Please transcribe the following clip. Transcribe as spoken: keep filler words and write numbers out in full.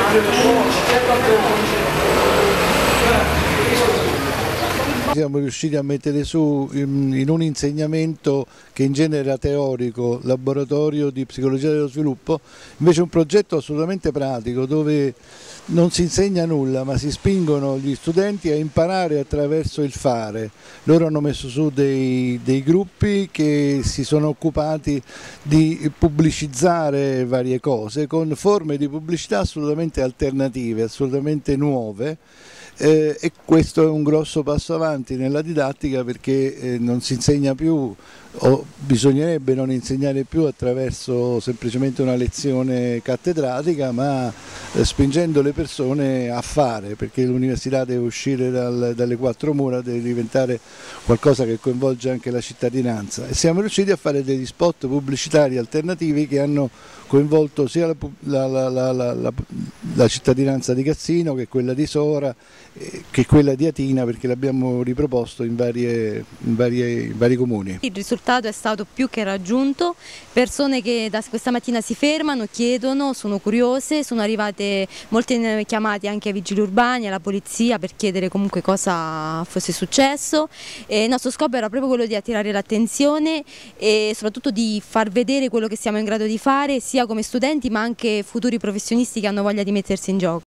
Siamo riusciti a mettere su in un insegnamento che in genere era teorico, laboratorio di psicologia dello sviluppo, invece un progetto assolutamente pratico dove non si insegna nulla ma si spingono gli studenti a imparare attraverso il fare. Loro hanno messo su dei, dei gruppi che si sono occupati di pubblicizzare varie cose con forme di pubblicità assolutamente alternative, assolutamente nuove. Eh, e questo è un grosso passo avanti nella didattica perché eh, non si insegna più o bisognerebbe non insegnare più attraverso semplicemente una lezione cattedratica, ma eh, spingendo le persone a fare, perché l'università deve uscire dal, dalle quattro mura, deve diventare qualcosa che coinvolge anche la cittadinanza, e siamo riusciti a fare degli spot pubblicitari alternativi che hanno coinvolto sia la, la, la, la, la, la cittadinanza di Cassino che quella di Sora eh, che quella di Atina, perché l'abbiamo riproposto in, varie, in, varie, in vari comuni. Il risultato è stato più che raggiunto, persone che da questa mattina si fermano, chiedono, sono curiose, sono arrivate molte chiamate anche ai vigili urbani, alla polizia per chiedere comunque cosa fosse successo. E il nostro scopo era proprio quello di attirare l'attenzione e soprattutto di far vedere quello che siamo in grado di fare sia come studenti ma anche futuri professionisti che hanno voglia di mettersi in gioco.